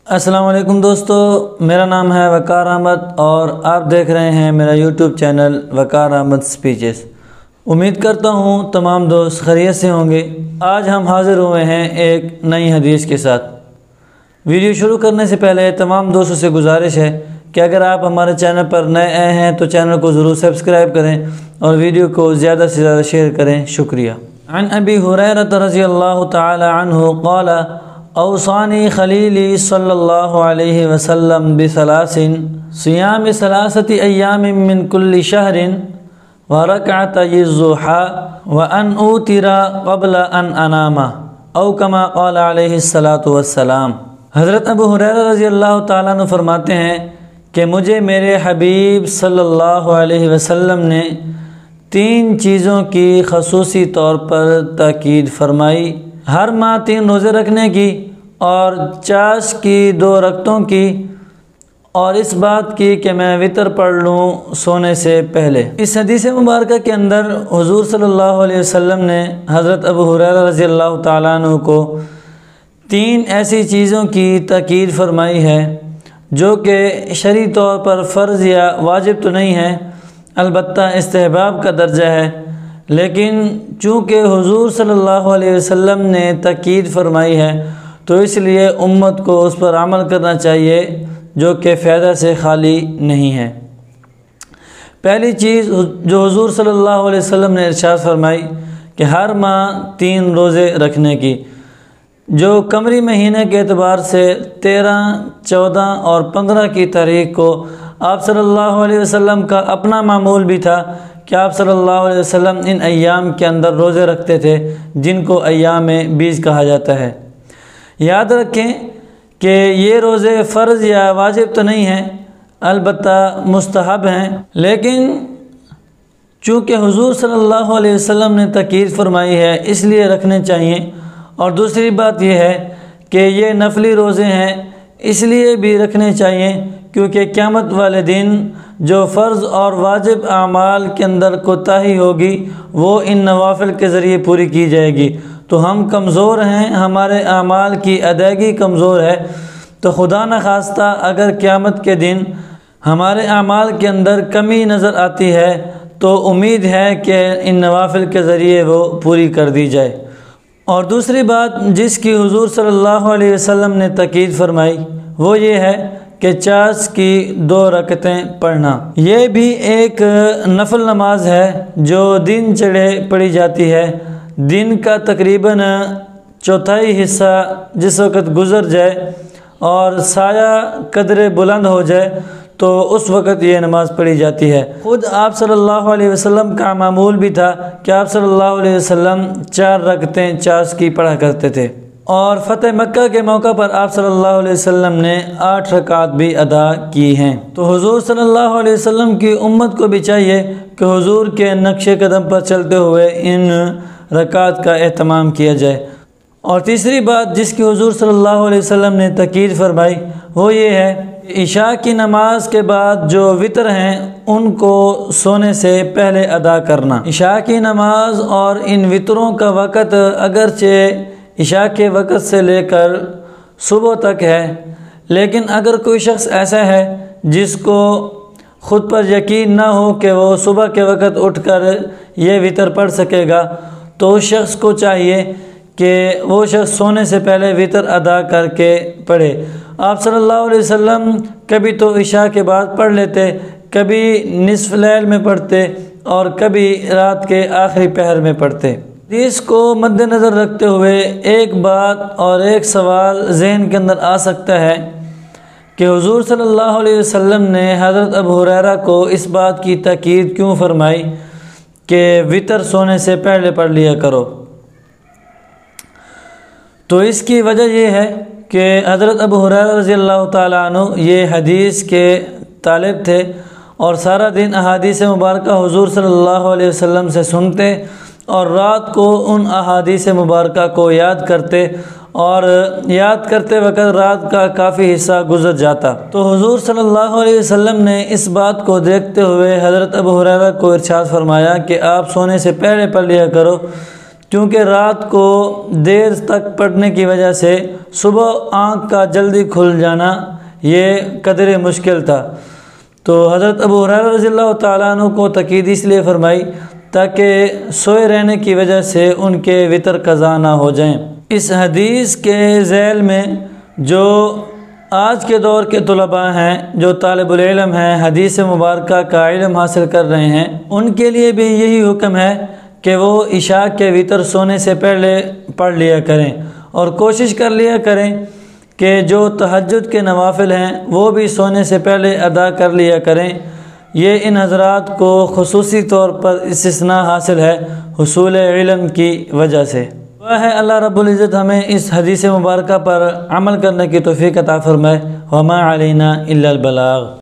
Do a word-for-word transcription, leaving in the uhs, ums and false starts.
السلام علیکم دوستو، میرا نام ہے وقار احمد اور آپ دیکھ رہے ہیں میرا YouTube channel Waqar Ahmed speeches. امید کرتا ہوں تمام دوست خیریت سے ہوں گے۔ آج ہم حاضر ہوئے ہیں ایک نئی حدیث کے ساتھ۔ ویڈیو شروع کرنے سے پہلے تمام دوستوں سے گزارش ہے کہ اگر آپ ہمارے چینل پر نئے آئے ہیں تو چینل کو ضرور سبسکرائب کریں اور ویڈیو کو زیادہ سے زیادہ شیئر کریں، شکریہ۔ عن ابی ہریرہ رضی اللہ تعالی عنہ قال اوصانی خلیلی صلی اللہ علیہ وسلم بثلاث صیام ثلاثۃ ایام من کل شہر ورکعتی الضحی وان اوتر قبل ان انام او کما قال علیہ الصلاۃ والسلام۔ حضرت ابو ہریرہ رضی اللہ تعالیٰ عنہ فرماتے ہیں کہ مجھے میرے حبیب صلی اللہ علیہ وسلم نے تین چیزوں کی خصوصی طور پر تاکید فرمائی، ہر ماہ تین روزے رکھنے کی اور چاش کی دو رکعتوں کی، اور اس بات کی کہ میں وطر پڑھ لوں سونے سے پہلے۔ اس حدیث مبارکہ کے اندر حضور صلی اللہ علیہ وسلم نے حضرت ابو ہریرہ رضی اللہ تعالیٰ عنہ کو تین ایسی چیزوں کی تاکید فرمائی ہے جو کہ شرعی طور پر فرض یا واجب تو نہیں ہے، البتہ استحباب کا درجہ ہے، لیکن چونکہ حضور صلی اللہ علیہ وسلم نے تاکید فرمائی ہے تو اس لیے امت کو اس پر عمل کرنا چاہیے جو کہ فائدہ سے خالی نہیں ہے۔ پہلی چیز جو حضور صلی اللہ علیہ وسلم نے ارشاد فرمائی کہ ہر ماہ تین روزے رکھنے کی، جو قمری مہینے کے اعتبار سے تیرہ، چودہ اور پندرہ کی تاریخ کو آپ صلی اللہ علیہ وسلم کا اپنا معمول بھی تھا کہ آپ صلی اللہ علیہ وسلم ان ایام کے اندر روزے رکھتے تھے جن کو ایام بیس کہا جاتا ہے۔ یاد رکھیں کہ یہ روزے فرض یا واجب تو نہیں ہیں، البتہ مستحب ہیں، لیکن چونکہ حضور صلی اللہ علیہ وسلم نے تاکید فرمائی ہے اس لیے رکھنے چاہیے۔ اور دوسری بات یہ ہے کہ یہ نفلی روزے ہیں اس لیے بھی رکھنے چاہیے کیونکہ قیامت والے دن جو فرض اور واجب اعمال کے اندر کوتاہی ہوگی وہ ان نوافل کے ذریعے پوری کی جائے گی۔ تو ہم کمزور ہیں، ہمارے اعمال کی ادائیگی کمزور ہے، تو خدا نخواستہ اگر قیامت کے دن ہمارے اعمال کے اندر کمی نظر آتی ہے تو امید ہے کہ ان نوافل کے ذریعے وہ پوری کر دی جائے۔ اور دوسری بات جس کی حضور صلی اللہ علیہ وسلم نے تاکید فرمائی وہ یہ ہے کہ چاش کی دو رکعتیں پڑھنا۔ یہ بھی ایک نفل نماز ہے جو دن چڑھے پڑھی جاتی ہے۔ دن کا تقریباً چوتھائی حصہ جس وقت گزر جائے اور سایہ قدر بلند ہو جائے تو اس وقت یہ نماز پڑھی جاتی ہے۔ خود آپ صلی اللہ علیہ وسلم کا معمول بھی تھا کہ آپ صلی اللہ علیہ وسلم چار رکعتیں چاش کی پڑھا کرتے تھے، اور فتح مکہ کے موقع پر آپ صلی اللہ علیہ وسلم نے آٹھ رکعات بھی ادا کی ہیں۔ تو حضور صلی اللہ علیہ وسلم کی امت کو بھی چاہیے کہ حضور کے نقش قدم پر چلتے ہوئے ان رکعات کا اہتمام کیا جائے۔ اور تیسری بات جس کی حضور صلی اللہ علیہ وسلم نے تاکید فرمائی وہ یہ ہے کہ عشاء کی نماز کے بعد جو وطر ہیں ان کو سونے سے پہلے ادا کرنا۔ عشاء کی نماز اور ان وطروں کا وقت اگرچہ عشاء کے وقت سے لے کر صبح تک ہے، لیکن اگر کوئی شخص ایسا ہے جس کو خود پر یقین نہ ہو کہ وہ صبح کے وقت اٹھ کر یہ وطر پڑھ سکے گا تو اس شخص کو چاہیے کہ وہ شخص سونے سے پہلے وطر ادا کر کے پڑھے۔ آپ صلی اللہ علیہ وسلم کبھی تو عشاء کے بعد پڑھ لیتے، کبھی نصف لیل میں پڑھتے اور کبھی رات کے آخری پہر میں پڑھتے۔ اس کو مد نظر رکھتے ہوئے ایک بات اور ایک سوال ذہن کے اندر آ سکتا ہے کہ حضور صلی اللہ علیہ وسلم نے حضرت ابو ہریرہ کو اس بات کی تاکید کیوں فرمائی کہ وطر سونے سے پہلے پڑھ لیا کرو؟ تو اس کی وجہ یہ ہے کہ حضرت ابو ہریرہ رضی اللہ تعالیٰ عنہ یہ حدیث کے طالب تھے اور سارا دن احادیث مبارکہ حضور صلی اللہ علیہ وسلم سے سنتے اور رات کو ان احادیث مبارکہ کو یاد کرتے، اور یاد کرتے وقت رات کا کافی حصہ گزر جاتا۔ تو حضور صلی اللہ علیہ وسلم نے اس بات کو دیکھتے ہوئے حضرت ابو ہریرہ کو ارشاد فرمایا کہ آپ سونے سے پہلے پڑھ لیا کرو کیونکہ رات کو دیر تک پڑھنے کی وجہ سے صبح آنکھ کا جلدی کھل جانا یہ قدر مشکل تھا۔ تو حضرت ابو ہریرہ رضی اللہ تعالیٰ عنہ کو تاکید اس لیے فرمائی تاکہ سوئے رہنے کی وجہ سے ان کے وطر قضا نہ ہو جائیں۔ اس حدیث کے ذیل میں جو آج کے دور کے طلباء ہیں، جو طالب العلم ہیں، حدیث مبارکہ کا علم حاصل کر رہے ہیں، ان کے لیے بھی یہی حکم ہے کہ وہ عشاء کے وطر سونے سے پہلے پڑھ لیا کریں، اور کوشش کر لیا کریں کہ جو تہجد کے نوافل ہیں وہ بھی سونے سے پہلے ادا کر لیا کریں۔ یہ ان حضرات کو خصوصی طور پر استثناء حاصل ہے حصول علم کی وجہ سے۔ دعا ہے اللہ رب العزت ہمیں اس حدیث مبارکہ پر عمل کرنے کی توفیق عطا فرمائے۔ وما علینا الا البلاغ۔